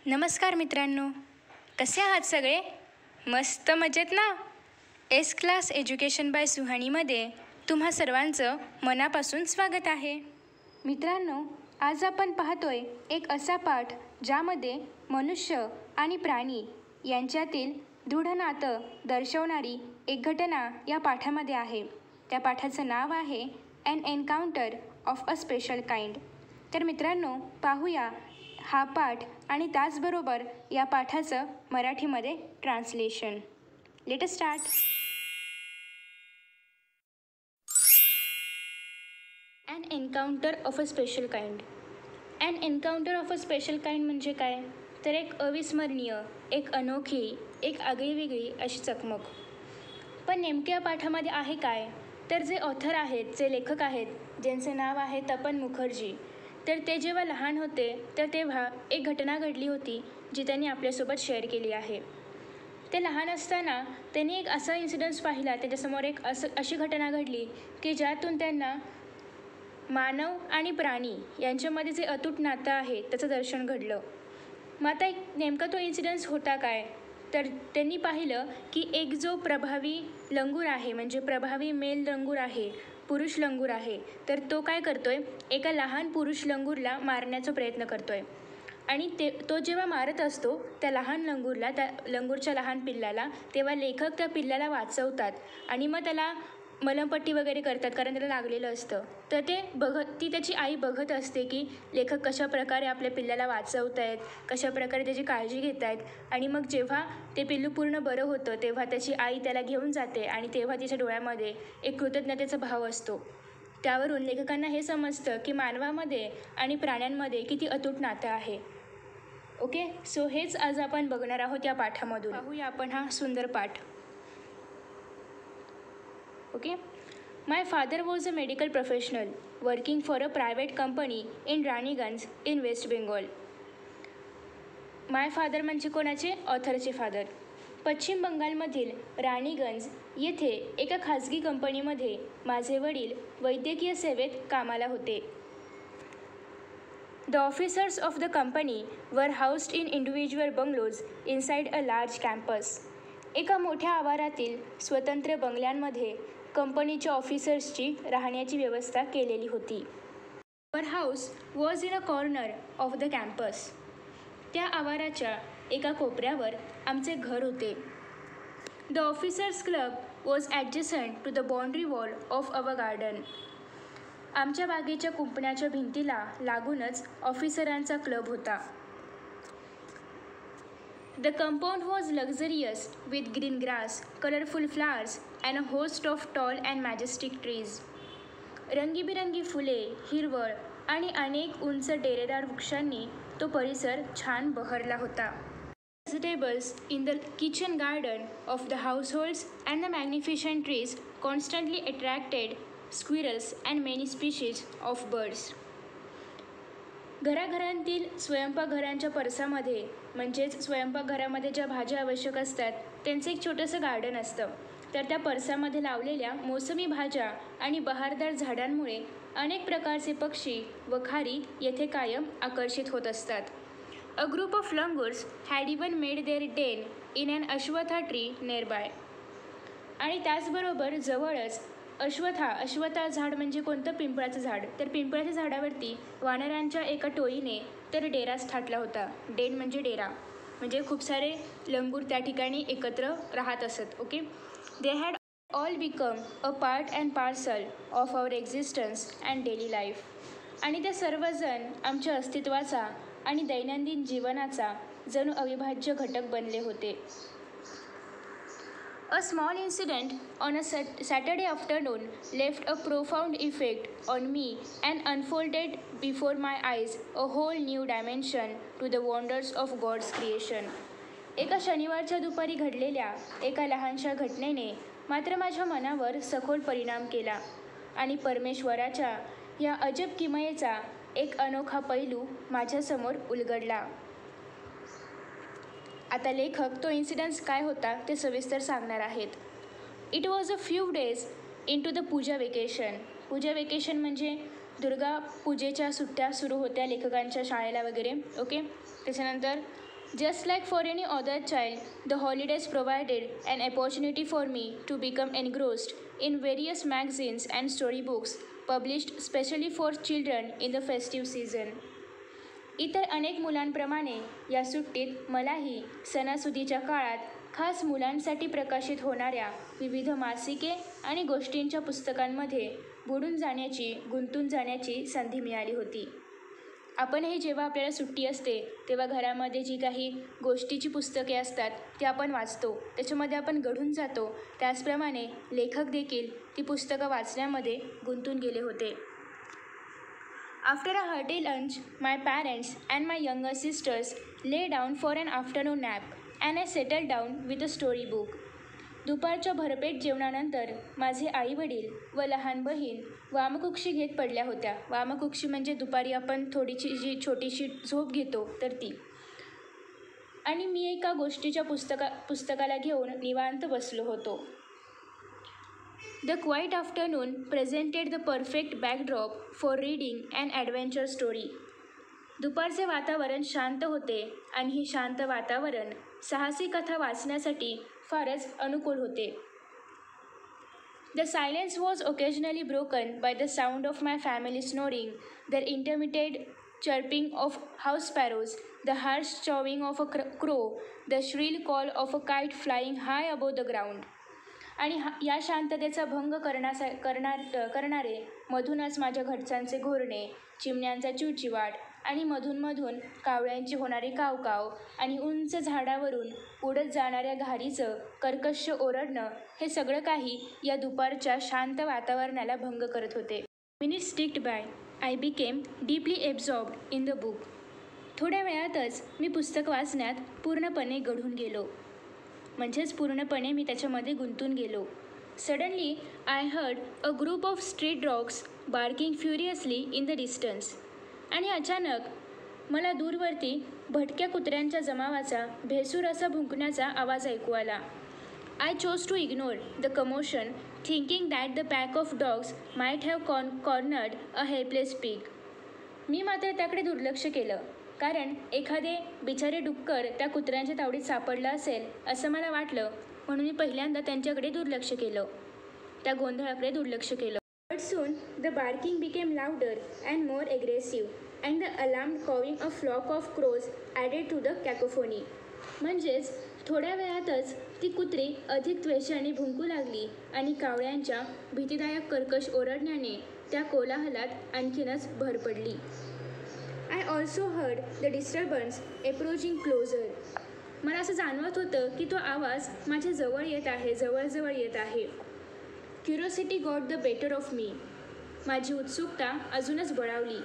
नमस्कार मित्रांनो, कसे आहात सगळे? मस्त मजेत ना? एस क्लास एज्युकेशन बाय सुहानीमध्ये तुम्हा सर्वांचं मनापासून स्वागत आहे. मित्रांनो, आज आपण पाहतोय एक असा पाठ ज्यामध्ये मनुष्य आणि प्राणी यांच्यातील दृढ नातं दर्शवणारी एक घटना या पाठामध्ये आहे. त्या पाठाचं नाव आहे an encounter of a special kind. तर मित्रांनो, पाहूया हा पाठ आणि त्याचबरोबर या पाठाचं मराठीमध्ये translation. Let us start. An encounter of a special kind. An encounter of a special kind म्हणजे काय? तर एक अविस्मरणीय, एक अनोखी, एक आगळीवेगळी अशी चकमक. पण नेमक्या या पाठामध्ये आहे काय? तर जे ऑथर आहेत, जे लेखक आहेत, ज्यांचे नाव आहे तपन मुखर्जी, तर ते जेव्हा लहान होते तर तेव्हा एक घटना घडली होती जी त्यांनी आपल्यासोबत शेअर केली आहे. ते लहान असताना त्यांनी एक असा इन्सिडन्स पाहिला, त्याच्यासमोर एक अशी घटना घडली की ज्यातून त्यांना मानव आणि प्राणी यांच्यामध्ये जे अतूट नातं आहे त्याचं दर्शन घडलं. मग आता नेमका तो इन्सिडन्स होता काय? तर त्यांनी पाहिलं की एक जो प्रभावी लंगूर आहे, म्हणजे प्रभावी मेल लंगूर आहे, पुरुष लंगूर आहे, तर तो काय करतोय, एका लहान पुरुष लंगूरला मारण्याचा प्रयत्न करतोय. आणि तो जेव्हा मारत असतो त्या लहान लंगूरला, त्या लंगूरच्या लहान पिल्लाला, तेव्हा लेखक त्या पिल्लाला वाचवतात आणि मग त्याला मलमपट्टी वगैरे करतात, कारण त्याला लागलेलं असतं. तर ती त्याची आई बघत असते की लेखक कशाप्रकारे आपल्या पिल्लाला वाचवत आहेत, कशाप्रकारे त्याची काळजी घेत आहेत. आणि मग जेव्हा ते पिल्लू पूर्ण बरं होतं तेव्हा त्याची आई त्याला घेऊन जाते आणि तेव्हा तिच्या डोळ्यामध्ये एक कृतज्ञतेचा भाव असतो. त्यावरून लेखकांना हे समजतं की मानवामध्ये आणि प्राण्यांमध्ये किती अतूट नातं आहे. ओके, सो हेच आज आपण बघणार आहोत या पाठामधून. पाहूया आपण हा सुंदर पाठ. Okay. My father was a medical professional working for a private company in Raniganj in West Bengal. My father म्हणजे कोणाचे? ऑथरचे फादर. पश्चिम बंगालमधील राणीगंज येथे एका खाजगी कंपनीमध्ये माझे वडील वैद्यकीय सेवेत कामाला होते. The officers of the company were housed in individual bungalows inside a large campus. एका मोठ्या आवारातील स्वतंत्र बंगल्यांमध्ये कंपनीच्या ऑफिसर्सची राहण्याची व्यवस्था केलेली होती. Our house was in a corner of the campus. त्या आवाराच्या एका कोपऱ्यावर आमचे घर होते. The officers club was adjacent to the boundary wall of our garden. आमच्या बागेच्या कुंपणाच्या भिंतीला लागूनच ऑफिसरांचा क्लब होता. The compound was luxurious with green grass, colorful flowers and a host of tall and majestic trees. रंगीबिरंगी फुले, हिरवळ आणि अनेक उंच डेरेदार वृक्षांनी तो परिसर छान बहरला होता. Vegetables in the kitchen garden of the households and the magnificent trees constantly attracted squirrels and many species of birds. घराघरांतील स्वयंपाकघरांच्या परसामध्ये, म्हणजेच स्वयंपाकघरामध्ये ज्या भाज्या आवश्यक असतात त्यांचं एक छोटंसं गार्डन असतं. तर त्या परसामध्ये लावलेल्या मोसमी भाज्या आणि बहारदार झाडांमुळे अनेक प्रकारचे पक्षी व खारी येथे कायम आकर्षित होत असतात. A group of langurs had even made their den in an ashwatha tree near by. आणि त्याचबरोबर जवळच अश्वथा झाड म्हणजे कोणतं? पिंपळाचं झाड. तर पिंपळाच्या झाडावरती वानरांच्या एका टोळीने तर डेराच थाटला होता. डेन म्हणजे डेरा, म्हणजे खूप सारे लंगूर त्या ठिकाणी एकत्र राहत असत. Okay. They had all become a part and parcel of our existence and daily life. आणि ते सर्वजण आमच्या अस्तित्वाचा आणि दैनंदिन जीवनाचा जणू अविभाज्य घटक बनले होते. A small incident on a Saturday afternoon left a profound effect on me and unfolded before my eyes a whole new dimension to the wonders of God's creation. एका शनिवारच्या दुपारी घडलेल्या एका लहानशा घटनेने मात्र माझ्या मनावर सखोल परिणाम केला आणि परमेश्वराच्या या अजब किमयेचा एक अनोखा पैलू माझ्यासमोर उलगडला. आता लेखक तो इन्सिडन्स काय होता ते सविस्तर सांगणार आहेत. It was a few days into the Puja vacation. Puja vacation म्हणजे दुर्गा पूजेच्या सुट्ट्या सुरू होत्या लेखकांच्या शाळेला वगैरे. ओके. त्याच्यानंतर Just like for any other child, the holidays provided an opportunity for me to become engrossed in various magazines and storybooks published specially for children in the festive season. इतर अनेक मुलांप्रमाणे या सुट्टीत मलाही सणासुदीच्या काळात खास मुलांसाठी प्रकाशित होणाऱ्या विविध मासिके आणि गोष्टींच्या पुस्तकांमध्ये गुंतून जाण्याची संधी मिळाली होती. आपणही जेव्हा आपल्याला सुट्टी असते तेव्हा घरामध्ये जी काही गोष्टीची पुस्तके असतात ती आपण वाचतो, त्याच्यामध्ये आपण गढून जातो. त्याचप्रमाणे लेखक देखील ती पुस्तकं वाचण्यामध्ये गुंतून गेले होते. After a hearty lunch, my parents and my younger sisters lay down for an afternoon nap and I settled down with a storybook. दुपारच्या भरपेट जेवणानंतर माझे आईवडील व लहान बहीण वामकुक्षी घेत पडल्या होत्या. वामकुक्षी म्हणजे दुपारी आपण थोडीशी जी छोटीशी झोप घेतो तर ती. आणि मी एका गोष्टीच्या पुस्तकाला घेऊन निवांत बसलो होतो. The quiet afternoon presented the perfect backdrop for reading an adventure story. दुपारचे वातावरण शांत होते आणि हे शांत वातावरण साहसी कथा वाचण्यासाठी फारच अनुकूल होते. The silence was occasionally broken by the sound of my family snoring, their intermittent chirping of house sparrows, the harsh chawing of a crow, the shrill call of a kite flying high above the ground. आणि या शांततेचा भंग करणारे मधूनच माझ्या घरच्यांचे घोरणे, चिमण्यांचा चिवचिवाट आणि मधून कावळ्यांची होणारी कावकाव आणि उंच झाडावरून उडत जाणाऱ्या घारीचं कर्कश ओरडणं हे सगळं काही या दुपारच्या शांत वातावरणाला भंग करत होते. Minutes ticked by. I became deeply absorbed in the book. थोड्या वेळातच मी पुस्तक वाचण्यात पूर्णपणे गढून गेलो. म्हणजेच पूर्णपणे मी त्याच्यामध्ये गुंतून गेलो. Suddenly I heard a group of street dogs barking furiously in the distance. आणि अचानक मला दूरवरती भटक्या कुत्र्यांच्या जमावाचा भेसूर असा भुंकण्याचा आवाज ऐकू आला. I chose to ignore the commotion, thinking that the pack of dogs might have cornered a helpless pig. मी मात्र त्याकडे दुर्लक्ष केलं, कारण एखादे बिचारे डुक्कर त्या कुत्र्यांच्या तावडीत सापडलं असेल असं मला वाटलं. म्हणून मी पहिल्यांदा त्यांच्याकडे दुर्लक्ष केलं, त्या गोंधळाकडे दुर्लक्ष केलं. But soon the barking became louder and more aggressive and the alarmed cawing a flock of crows added to the cacophony. म्हणजेच थोड्या वेळातच ती कुत्री अधिक द्वेषाने भुंकू लागली आणि कावळ्यांच्या भीतीदायक कर्कश ओरडण्याने त्या कोलाहलात आणखीनच भर पडली. I also heard the disturbance approaching closer. मला असं जाणवत होतं की तो आवाज माझ्या जवळ येत आहे. Curiosity got the better of me. माझी उत्सुकता अजूनच बळावली.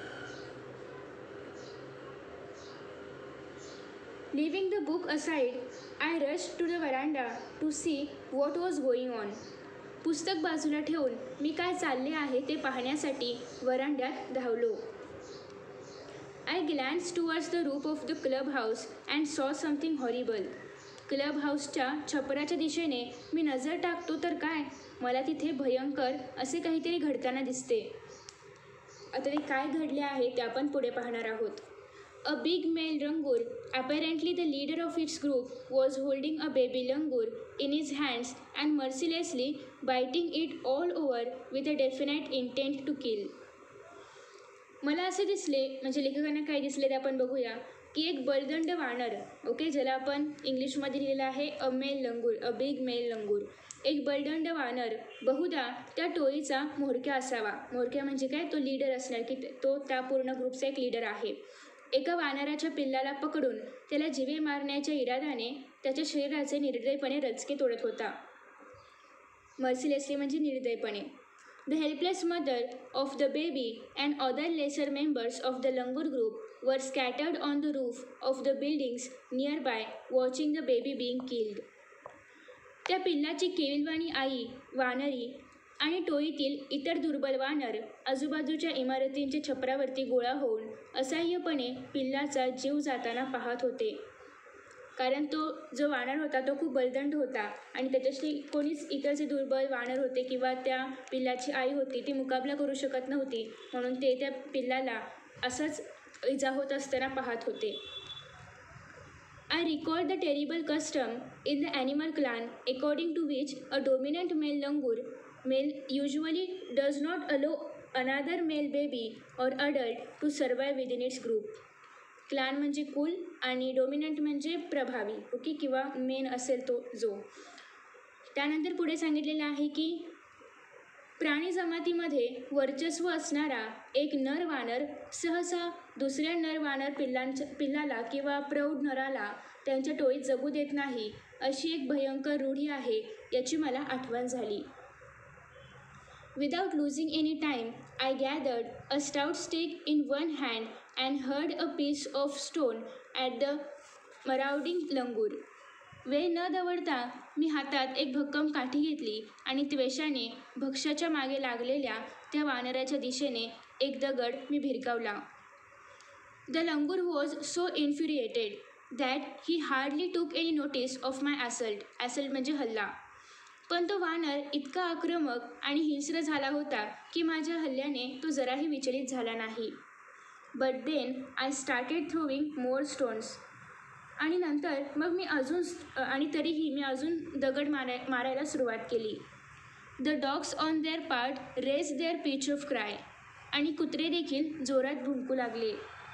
Leaving the book aside, I rush to the verandah to see what was going on. पुस्तक बाजूला ठेवून मी काय चालले आहे ते पाहण्यासाठी वरांड्यात धावलो. I glanced towards the roof of the clubhouse and saw something horrible. Club हाऊसच्या छपराच्या दिशेने मी नजर टाकतो तर काय, मला तिथे भयंकर असे काहीतरी घडताना दिसते. आता ते काय घडले आहे ते आपण पुढे पाहणार आहोत. A big male langur, apparently the leader of its group, was holding a baby langur in his hands and mercilessly biting it all over with a definite intent to kill. मला असे दिसले, म्हणजे लेखकांना काय दिसले ते आपण बघूया, की एक बलदंड वानर, ओके, ज्याला आपण इंग्लिशमध्ये लिहिलेलं आहे अ बिग मेल लंगूर. एक बलदंड वानर बहुधा त्या टोळीचा म्होरक्या असावा. म्होरक्या म्हणजे काय, तो लीडर असणार, की तो त्या पूर्ण ग्रुपचा एक लीडर आहे. एका वानराच्या पिल्लाला पकडून त्याला जिवे मारण्याच्या इराद्याने त्याच्या शरीराचे निर्दयपणे रचके तोडत होता. मर्सिलेसली म्हणजे निर्दयपणे. The helpless mother of the baby and other lesser members of the langur group were scattered on the roof of the buildings nearby, watching the baby being killed. त्या पिल्लाची केविलवाणी आई, वानरी आणि टोळीतील इतर दुर्बल वानर आजूबाजूच्या इमारतींच्या छपरावरती गोळा होऊन असह्यपणे पिल्लाचा जीव जाताना पाहत होते. कारण तो जो वानर होता तो खूप बलदंड होता आणि त्याच्याशी कोणीच इतर जे दुर्बल वानर होते किंवा त्या पिल्लाची आई होती ती मुकाबला करू शकत नव्हती. म्हणून ते त्या पिल्लाला असंच इजा होत असताना पाहत होते. I recall the terrible custom in the animal clan according to which a dominant male langur male usually does not allow another male baby or adult to survive within its group. Clan म्हणजे कुल आणि dominant म्हणजे प्रभावी, okay, किंवा main असेल तो जो. त्यानंतर पुढे सांगितलेलं आहे की प्राणी जमातीमध्ये वर्चस्व असणारा एक नर वानर सहसा दुसऱ्या नर वानर पिल्लाला किंवा प्रौढ नराला त्यांच्या टोळीत जगू देत नाही, अशी एक भयंकर रूढी आहे याची मला आठवण झाली. Without losing any time, I gathered a stout stick in one hand and hurled a piece of stone at the marauding langur. वेळ न दवडता मी हातात एक भक्कम काठी घेतली आणि त्वेषाने भक्ष्याच्या मागे लागलेल्या त्या वानराच्या दिशेने एक दगड मी भिरकावला. The langur was so infuriated that he hardly took any notice of my assault. Assault म्हणजे हल्ला. पण तो वानर इतका आक्रमक आणि हिंस्र झाला होता की माझ्या हल्ल्याने तो जराही विचलित झाला नाही. But then I started throwing more stones. आणि नंतर मग तरीही मी अजून दगड मारायला सुरुवात केली. The dogs on their part raise their pitch of cry. आणि कुत्रे देखील जोरात भुंकू लागले.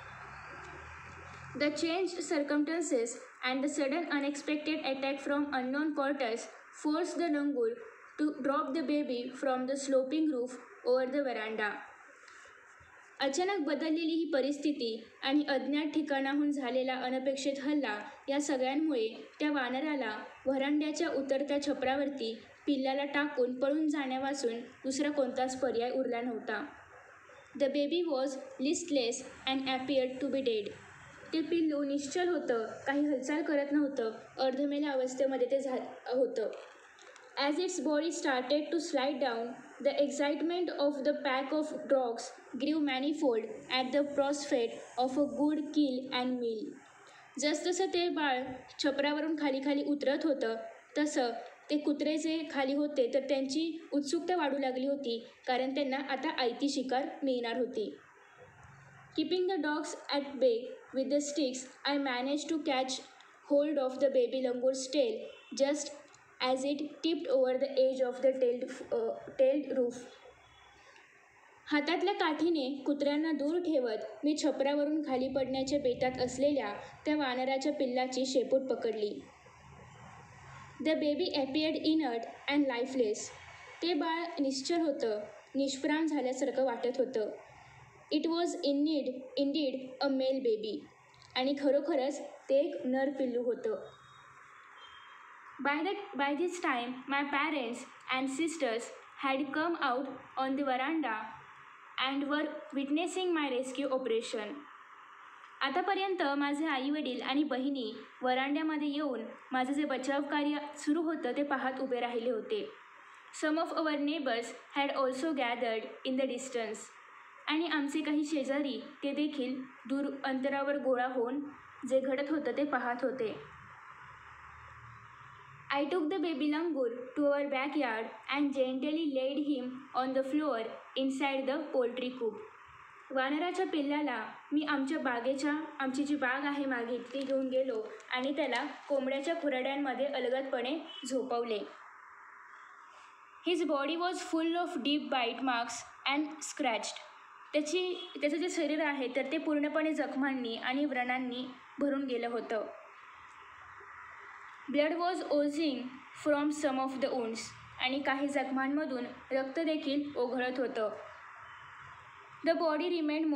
The changed circumstances and the sudden unexpected attack from unknown quarters forced the langur to drop the baby from the sloping roof over the veranda. अचानक बदललेली ही परिस्थिती आणि अज्ञात ठिकाणाहून झालेला अनपेक्षित हल्ला या सगळ्यांमुळे त्या वानराला व्हरांड्याच्या उतरत्या छपरावरती पिल्लाला टाकून पळून जाण्यापासून दुसरा कोणताच पर्याय उरला नव्हता. The baby was listless and appeared to be dead. ते पिल्लू निश्चल होतं, काही हालचाल करत नव्हतं, अर्धमेल्या अवस्थेमध्ये ते होतं. As its body started to slide down, the excitement of the pack of dogs grew manifold at the prospect of a good kill and meal. जसजसं ते बाळ छपरावरून खाली उतरत होतं तसं ते कुत्रे जे खाली होते तर त्यांची उत्सुकता वाढू लागली होती, कारण त्यांना आता आयती शिकार मिळणार होती. Keeping the dogs at bay with the sticks, I managed to catch hold of the baby langur's tail just as it tipped over the edge of the tailed roof. हातातल्या काठीने कुत्र्यांना दूर ठेवत मी छपरावरून खाली पडण्याच्या बेतात असलेल्या त्या वानराच्या पिल्लाची शेपूट पकडली. The baby appeared inert and lifeless. ते बाळ निश्चल होतं, निष्प्राण झाल्यासारखं वाटत होतं. It was indeed a male baby. आणि खरोखरच ते एक नर पिल्लू होतं. By this time, my parents and sisters had come out on the veranda and were witnessing my rescue operation. आतापर्यंत माझे आईवडील आणि बहिणी वरांड्यामध्ये येऊन माझं जे बचाव कार्य सुरू होतं ते पाहत उभे राहिले होते. Some of our neighbors had also gathered in the distance. आणि आमचे काही शेजारी ते देखील दूर अंतरावर गोळा होऊन जे घडत होतं ते पाहत होते. I took the baby langur to our backyard and gently laid him on the floor inside the poultry coop. वानराच्या पिल्लाला मी आमची जी बाग आहे मागे ती घेऊन गेलो आणि त्याला कोंबड्याच्या खुराड्यांमध्ये अलगदपणे झोपवले. His body was full of deep bite marks and scratched. त्याचं जे शरीर आहे तर ते पूर्णपणे जखमांनी आणि व्रणांनी भरून गेलं होतं. Blood was oozing from some of the wounds. आणि काही जखमांमधून रक्त देखील ओघळत होतं. The baby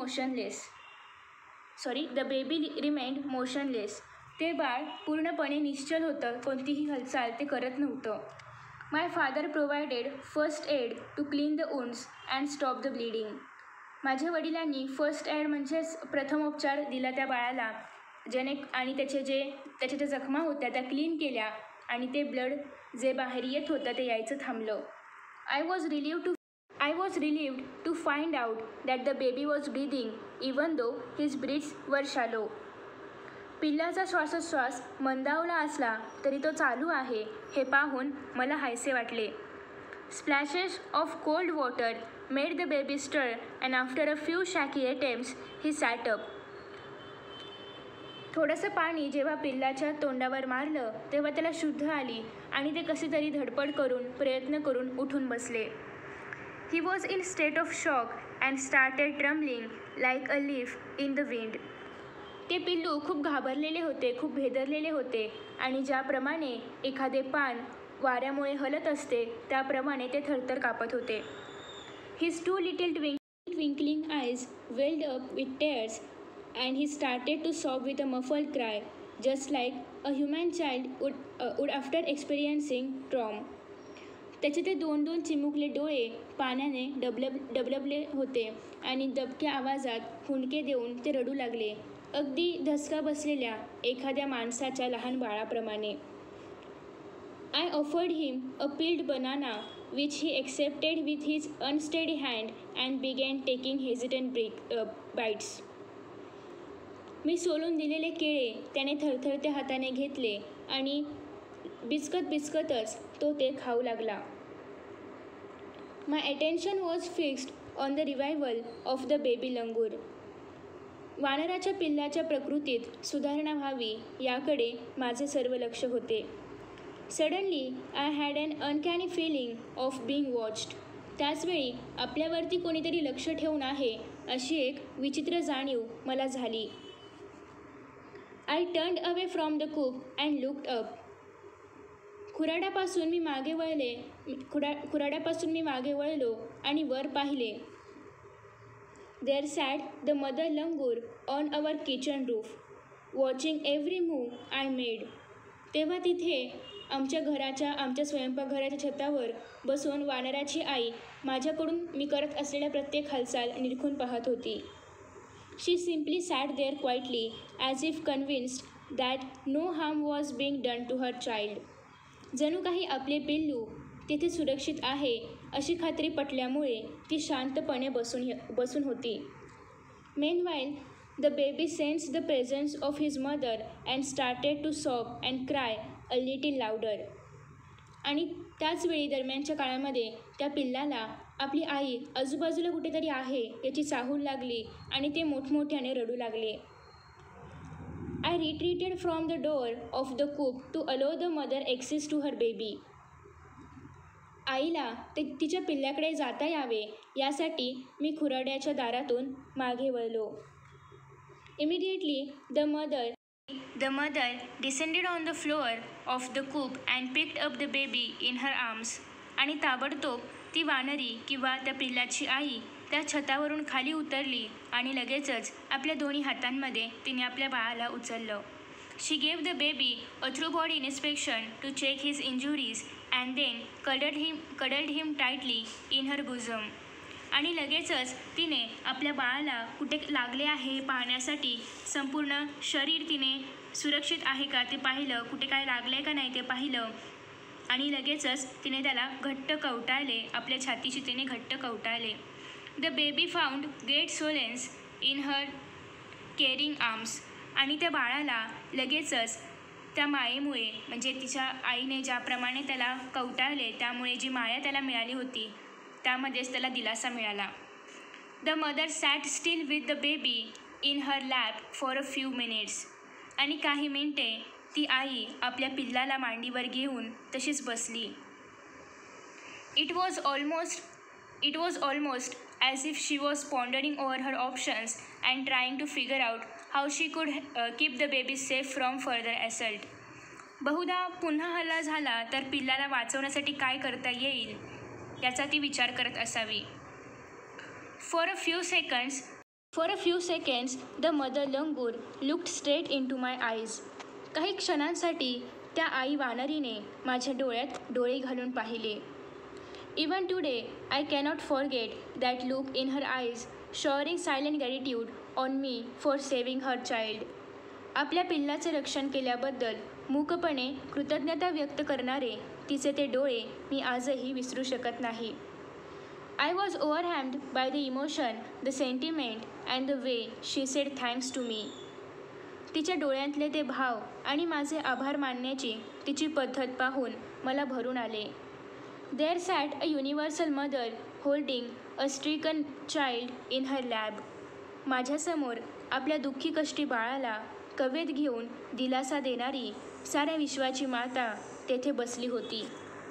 remained motionless. ते बाळ पूर्णपणे निश्चल होतं, कोणतीही हालचाल ते करत नव्हतं. My father provided first aid to clean the wounds and stop the bleeding. माझ्या वडिलांनी फर्स्ट एड म्हणजेच प्रथमोपचार दिला त्या बाळाला, आणि त्याच्या ज्या जखमा होत्या त्या क्लीन केल्या आणि ते ब्लड जे बाहेर येत होतं ते यायचं थांबलं. I was relieved to find out that the baby was breathing even though his breaths were shallow. पिल्लाचा श्वासोच्छ्वास मंदावला असला तरी तो चालू आहे हे पाहून मला हायसे वाटले. Splashes of cold water made the baby stir and after a few shaky attempts he sat up. थोडंसं पाणी जेव्हा पिल्लाच्या तोंडावर मारलं तेव्हा त्याला शुद्ध आली आणि ते कसे तरी धडपड करून प्रयत्न करून उठून बसले. He was in state of shock and started trembling like a leaf in the wind. ते पिल्लू खूप घाबरलेले होते, खूप भेदरलेले होते आणि ज्याप्रमाणे एखादे पान वाऱ्यामुळे हलत असते त्याप्रमाणे ते थरथर कापत होते. His 2 little twinkling eyes welled up with tears and he started to sob with a muffled cry, just like a human child would after experiencing trauma. त्याचे ते 2 चिमुकले डोळे पाण्याने डबडबले होते आणि दबक्या आवाजात हुंदके देऊन ते रडू लागले, अगदी धसका बसलेल्या एखाद्या माणसाच्या लहान बाळाप्रमाणे. I offered him a peeled banana which he accepted with his unsteady hand and began taking hesitant bites. मी सोलून दिलेले केळे त्याने थरथरत्या हाताने घेतले आणि बिचकतच तो ते खाऊ लागला. My attention was fixed on the revival of the baby langur. वानराच्या पिल्लाच्या प्रकृतीत सुधारणा व्हावी याकडे माझे सर्व लक्ष होते. Suddenly, I had an uncanny feeling of being watched. त्याचवेळी आपल्यावरती कोणीतरी लक्ष ठेवून आहे अशी एक विचित्र जाणीव मला झाली. I turned away from the coop and looked up. खुराड्यापासून मी मागे वळलो आणि वर पाहिले. There sat the mother langur on our kitchen roof, watching every move I made. तेव्हा तिथे आमच्या स्वयंपाकघराच्या छतावर बसून वानराची आई माझ्याकडून मी करत असलेल्या प्रत्येक हालचाल निरखून पाहत होती. She simply sat there quietly as if convinced that no harm was being done to her child. जणू काही आपले पिल्लू तिथे सुरक्षित आहे अशी खात्री पटल्यामुळे ती शांतपणे बसून होती. Meanwhile the baby sensed the presence of his mother and started to sob and cry a little louder. आणि त्याचवेळी दरम्यानच्या काळामध्ये त्या पिल्लाला आपली आई आजूबाजूला कुठेतरी आहे याची चाहूल लागली आणि ते मोठमोठ्याने रडू लागले. I retreated from the door of the coop to allow the mother access to her baby. आईला तिच्या पिल्ल्याकडे जाता यावे यासाठी मी खुराड्याच्या दारातून मागे वळलो. Immediately The mother descended on the floor of the coop and picked up the baby in her arms. आणि ताबडतोब ती वानरी किंवा त्या पिल्लाची आई त्या छतावरून खाली उतरली आणि लगेचच आपल्या दोन्ही हातांमध्ये तिने आपल्या बाळाला उचललं. She gave the baby a thorough body inspection to check his injuries and then cuddled him tightly in her bosom. आणि लगेचच तिने आपल्या बाळाला कुठे लागले आहे पाहण्यासाठी संपूर्ण शरीर तिने सुरक्षित आहे का ते पाहिलं, कुठे काय लागले का नाही ते पाहिलं आणि लगेचच तिने त्याला घट्ट कवटाळले, आपल्या छातीशी तिने घट्ट कवटाळले. The baby found great solace in her caring arms. आणि त्या बाळाला लगेचच त्या मायेमुळे म्हणजे तिच्या आईने ज्याप्रमाणे त्याला कवटाळले त्यामुळे जी माया त्याला मिळाली होती त्यामध्येच त्याला दिलासा मिळाला. The mother sat still with the baby in her lap for a few minutes. आणि काही मिनिटे ती आई आपल्या पिल्लाला मांडीवर घेऊन तशीच बसली. It was almost as if she was pondering over her options and trying to figure out how she could keep the baby safe from further assault. बहुधा पुन्हा हल्ला झाला तर पिल्लाला वाचवण्यासाठी काय करता येईल याचा ती विचार करत असावी. For a few seconds the mother langur looked straight into my eyes. काही क्षणांसाठी त्या आई वानरीने माझ्या डोळ्यात डोळे घालून पाहिले. Even today I cannot forget that look in her eyes showering silent gratitude on me for saving her child. आपल्या पिल्लाचे रक्षण केल्याबद्दल मूकपणे कृतज्ञता व्यक्त करणारे तिचे ते डोळे मी आजही विसरू शकत नाही. I was overwhelmed by the emotion, the sentiment and the way she said thanks to me. तिच्या डोळ्यांतले ते भाव आणि माझे आभार मानण्याची तिची पद्धत पाहून मला भरून आले. There sat a universal mother holding a stricken child in her lap. माझ्यासमोर आपल्या दुःखी कष्टी बाळाला कवेत घेऊन दिलासा देणारी साऱ्या विश्वाची माता तेथे बसली होती.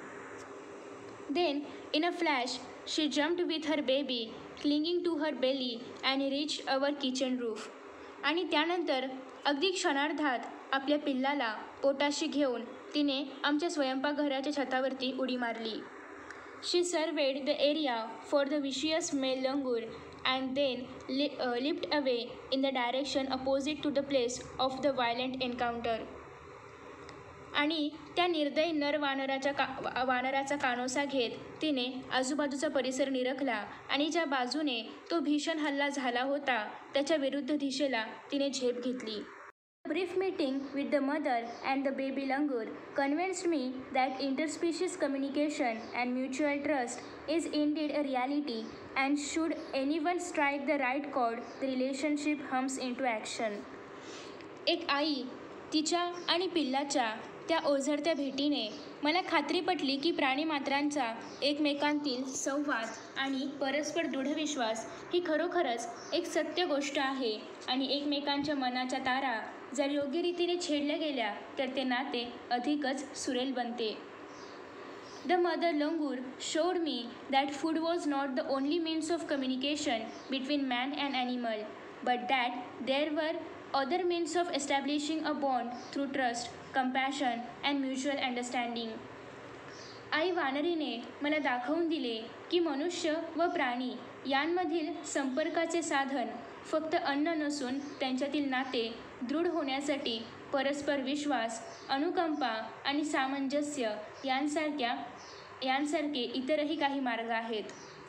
Then, in a flash, she jumped with her baby, clinging to her belly and reached our kitchen roof. आणि त्यानंतर अगदी क्षणार्धात आपल्या पिल्लाला पोटाशी घेऊन तिने आमच्या स्वयंपाकघराच्या छतावरती उडी मारली. She surveyed the area for the vicious male langur and then leaped away in the direction opposite to the place of the violent encounter. आणि त्या निर्दयी नर वानराचा कानोसा घेत तिने आजूबाजूचा परिसर निरखला आणि ज्या बाजूने तो भीषण हल्ला झाला होता त्याच्या विरुद्ध दिशेला तिने झेप घेतली. Brief meeting with the mother and the baby langur convinced me that interspecies communication and mutual trust is indeed a reality, and should anyone strike the right chord, the relationship hums into action. एक आई तिच्या आणि पिल्लाच्या त्या ओझरत्या भेटीने मला खात्री पटली की प्राणीमात्रांचा एकमेकांतील संवाद आणि परस्पर दृढविश्वास ही खरोखरच एक सत्य गोष्ट आहे आणि एकमेकांच्या मनाच्या तारा जर योग्य रीतीने छेडल्या गेल्या तर ते नाते अधिकच सुरेल बनते. The mother langur showed me that food was not the only means of communication between man and animal, but that there were other means of establishing a bond through trust, compassion and mutual understanding. आई वानरीने मला दाखवून दिले की मनुष्य व प्राणी यांमधील संपर्काचे साधन फक्त अन्न नसून त्यांच्यातील नाते दृढ होण्यासाठी परस्पर विश्वास, अनुकंपा आणि सामंजस्य यांसारखे इतरही काही मार्ग आहेत.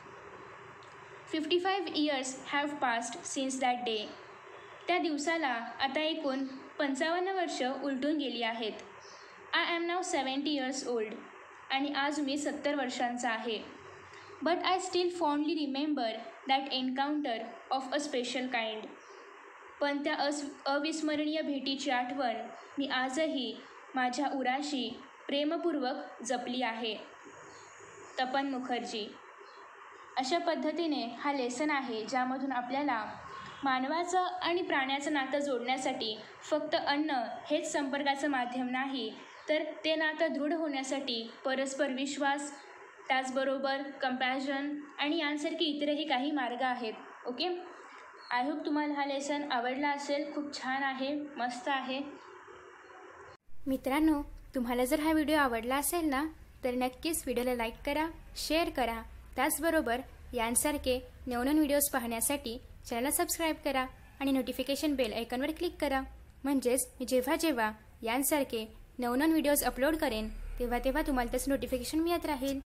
55 years have passed since that day. त्या दिवसाला आता एकूण 55 वर्ष उलटून गेली आहेत. I am now 70 years old आणि आज मी 70 वर्षांचा आहे. But I still fondly remember that encounter of a special kind. पण त्या अविस्मरणीय भेटीची आठवण मी आजही माझ्या उराशी प्रेमपूर्वक जपली आहे. तपन मुखर्जी. अशा पद्धतीने हा लेसन आहे ज्यामधून आपल्याला मानवाचं आणि प्राण्याचं नातं जोडण्यासाठी फक्त अन्न हेच संपर्काचं माध्यम नाही, तर ते नातं दृढ होण्यासाठी परस्पर विश्वास, त्याचबरोबर कंपॅशन आणि यांसारखे इतरही काही मार्ग आहेत. ओके, आय होप तुम्हाला हा लेसन आवडला असेल. खूप छान आहे, मस्त आहे. मित्रांनो, तुम्हाला जर हा व्हिडिओ आवडला असेल ना तर नक्कीच व्हिडिओला लाईक करा, शेअर करा. त्याचबरोबर यांसारखे नवनवीन व्हिडिओज पाहण्यासाठी चॅनलला सबस्क्राईब करा आणि नोटिफिकेशन बेल आयकॉनवर क्लिक करा. म्हणजेच मी जेव्हा यांसारखे नवनवीन व्हिडिओज अपलोड करेन तेव्हा तुम्हाला त्याचं नोटिफिकेशन मिळत राहील.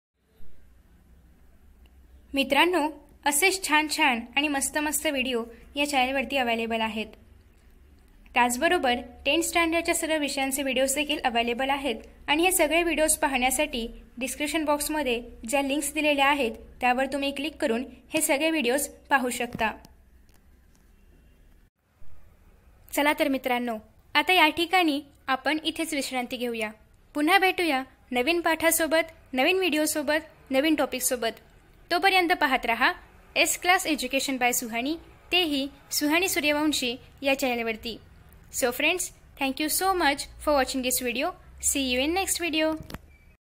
मित्रांनो, असेच छान आणि मस्त व्हिडिओ या चॅनलवरती अवेलेबल आहेत. त्याचबरोबर 10th स्टँडर्डच्या सर्व विषयांचे व्हिडिओज देखील अवेलेबल आहेत आणि हे सगळे व्हिडिओज पाहण्यासाठी डिस्क्रिप्शन बॉक्समध्ये ज्या लिंक्स दिलेल्या आहेत त्यावर तुम्ही क्लिक करून हे सगळे व्हिडिओज पाहू शकता. चला तर मित्रांनो, आता या ठिकाणी आपण इथेच विश्रांती घेऊया. पुन्हा भेटूया नवीन पाठासोबत, नवीन व्हिडिओसोबत, नवीन टॉपिकसोबत. तोपर्यंत पाहत रहा S class education by Suhani, तेही सुहानी सूर्यवंशी या चॅनलवरती. So friends, thank you so much for watching this video. See you in next video.